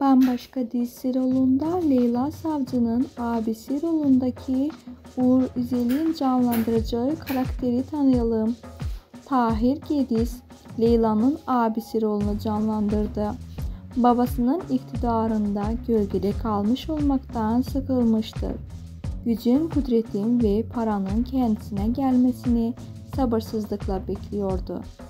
Bambaşka Dizisi rolunda Leyla Savcı'nın abisi rolündeki Uğur Üzel'in canlandıracağı karakteri tanıyalım. Tahir Gediz, Leyla'nın abisi rolünü canlandırdı. Babasının iktidarında gölgede kalmış olmaktan sıkılmıştır. Gücün, kudretin ve paranın kendisine gelmesini sabırsızlıkla bekliyordu.